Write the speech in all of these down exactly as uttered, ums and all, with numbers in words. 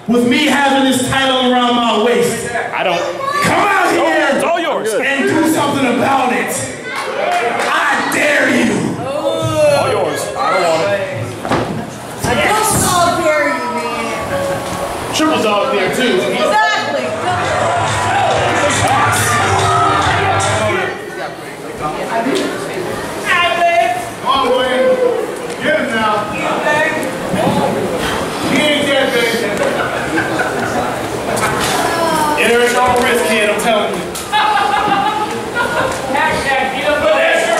with me having this title around my waist. I don't. Come out here. It's all yours. And do something about it. I dare you. All yours. I don't want it. I don't all dare you, man. Triple dog there too. Exactly. Come on, Blaine. Get him now. He ain't dead, baby. Enter at your own risk, kid, I'm telling you. Hashtag beat up with extra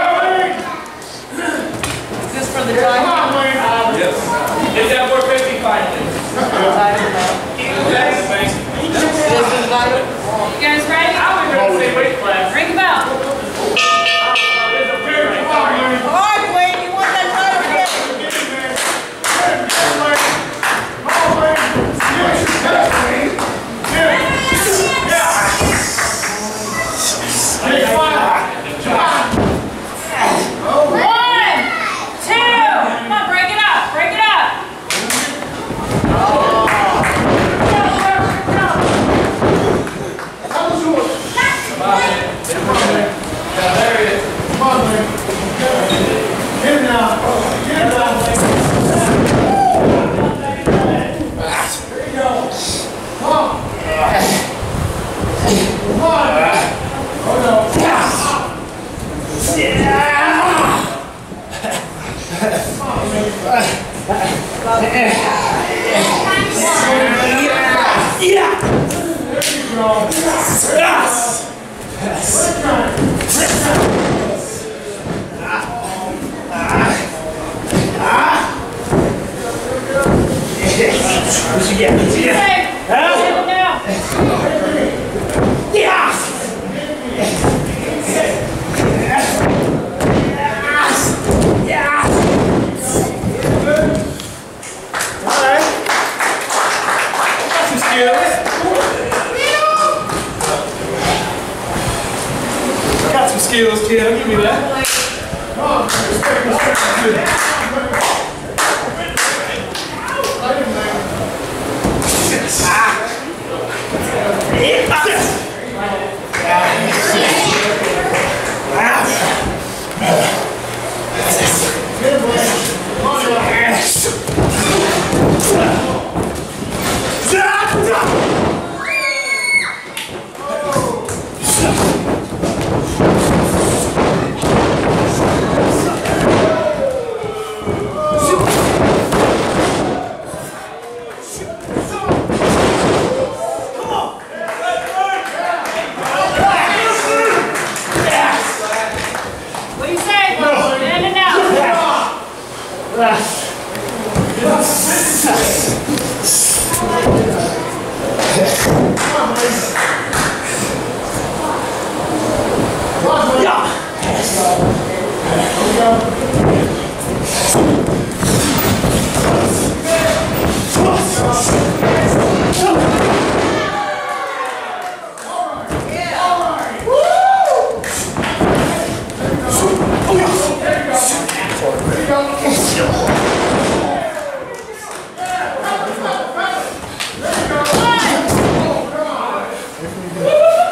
Is this for the time? Come on, Blaine. Yes. Is that four fifty finally? This is like, You guys ready? I was going to say weight class. Ring the bell. all right, Blaine, you want that title again? One, two. Come on, break it up. Break it up. Skills, kid. I'll give you that. Come on, respect, respect, What do you say? In and out.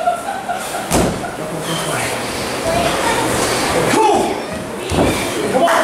Come on.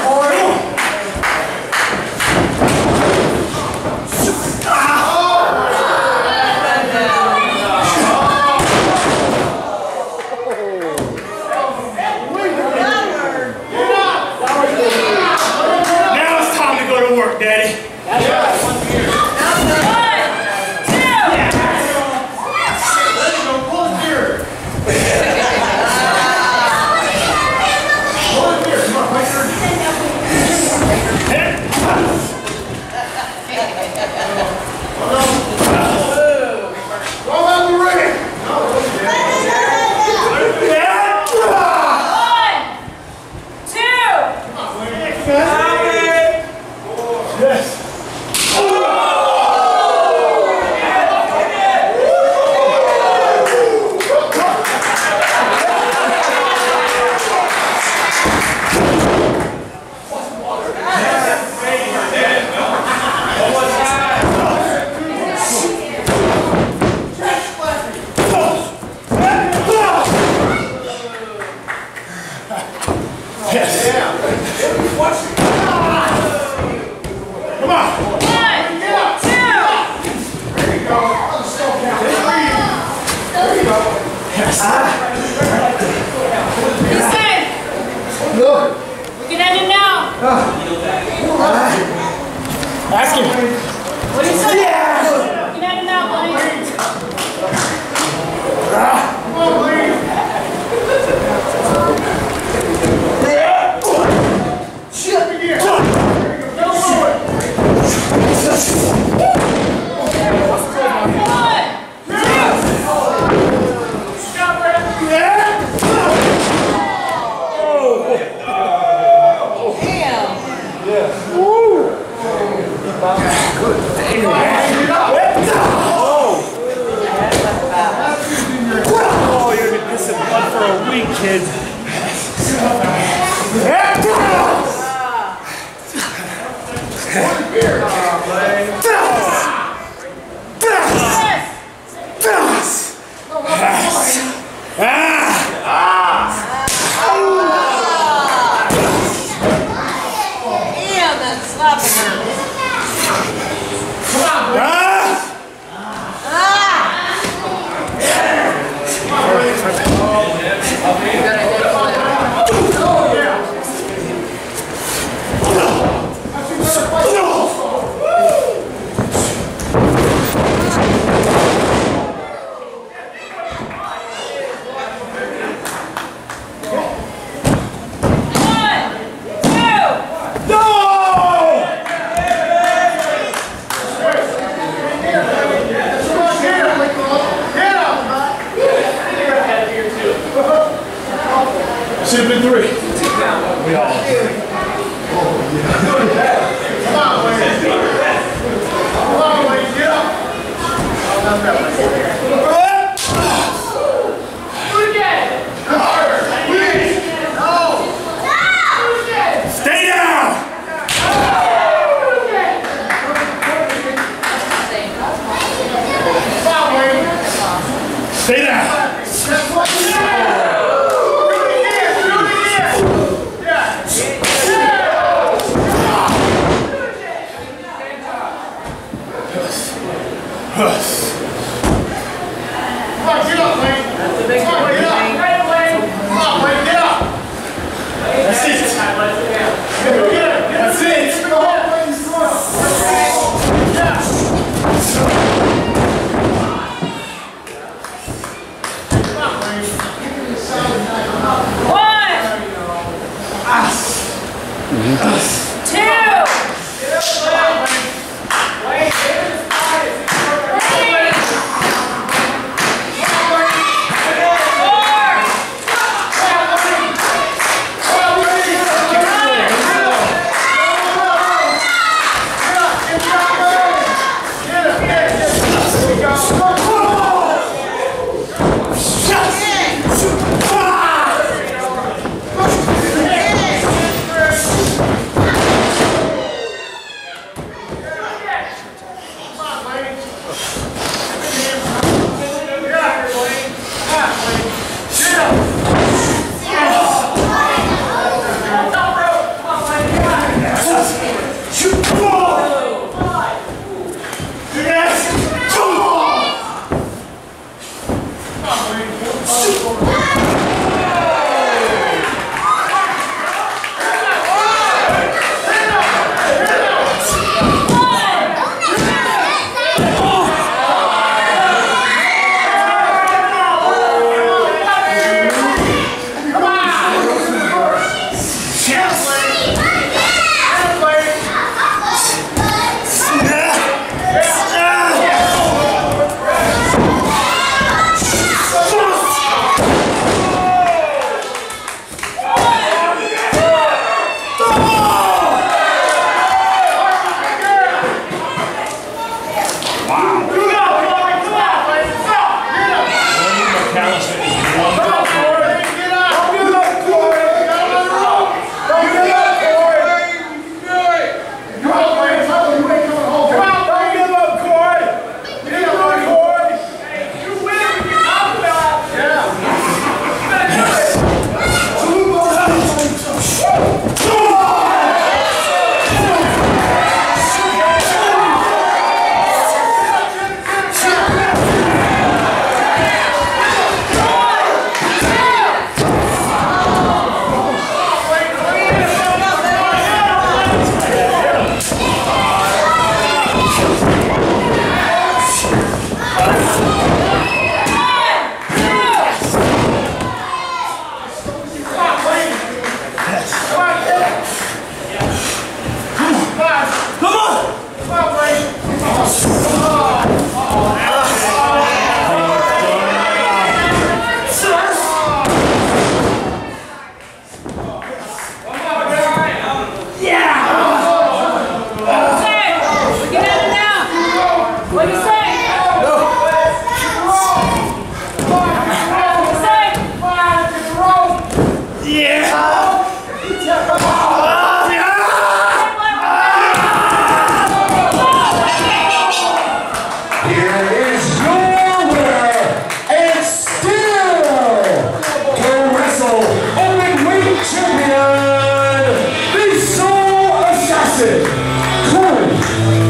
Ask him. What do you say? Yeah. You had him out, Blaine. Come on, Blaine. Shit, me here. Go forward. Oh, you're gonna piss in blood for a week, kid. Damn, that slapping hurt. Come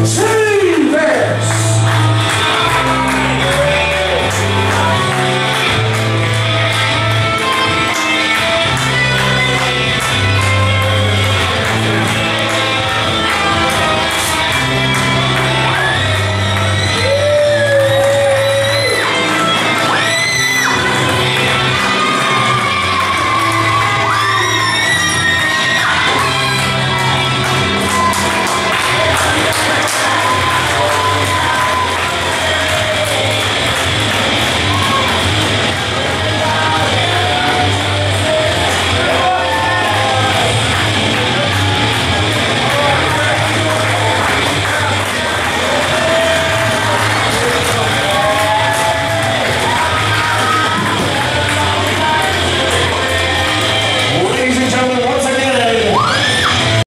Two.